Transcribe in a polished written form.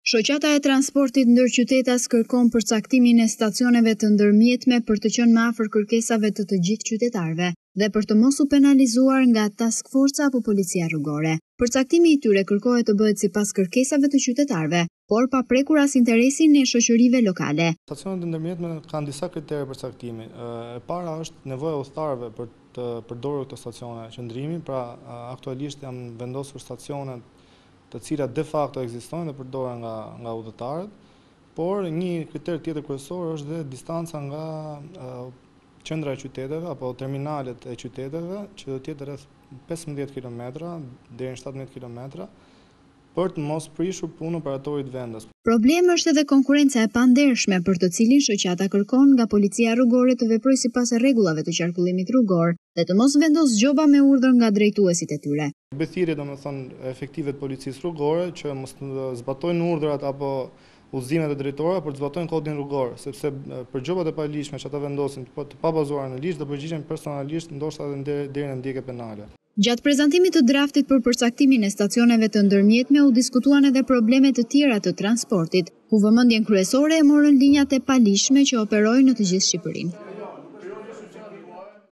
Shoqata e transportit ndërqytetas kërkon përcaktimin e stacioneve të ndërmjetme për të qenë më afër kërkesave të të gjithë qytetarëve dhe për të mos u penalizuar nga task forca apo policia rrugore. Përcaktimi i tyre kërkohet të bëhet sipas kërkesave të qytetarëve, por pa prekur as interesin e shoqërive lokale. Stacionet e ndërmjetme kanë disa kritere përcaktimi. E para është nevoja e udhëtarëve për të përdorur këto stacione qëndrimi, pra aktualisht janë vendosur stacionet të cilat de facto ekzistojnë dhe përdoren nga udhëtarët, por një kriter tjetër kryesor është dhe distanca nga qendra e qyteteve apo terminalet e qyteteve, që do të jetë rreth 15 km deri në 17 km, për të mos prishur punën operatorit vendas. Problemi është edhe konkurenca e pandershme për të cilin shoqata kërkon nga policia rrugore të veprojë sipas rregullave të qarkullimit rrugor dhe të mos vendos gjoba me urdhër nga drejtuesit e tyre. Mbethirje domethënë efektive të policisë rrugore që mos zbatojnë urdhrat apo udhëzimet e drejtorëve, por të zbatojnë kodin rrugor, sepse për gjobat e paligjshme që ata vendosin të pabazuara në ligj do përgjigjen personalisht, ndoshta edhe deri në ndjekje penale. Gjatë prezantimit të draftit për përcaktimin e stacioneve të ndërmjetme u diskutuan edhe probleme të tjera të transportit, ku vëmendjen kryesore e morën linjat e paligjshme që operojnë në të gjithë Shqipërinë.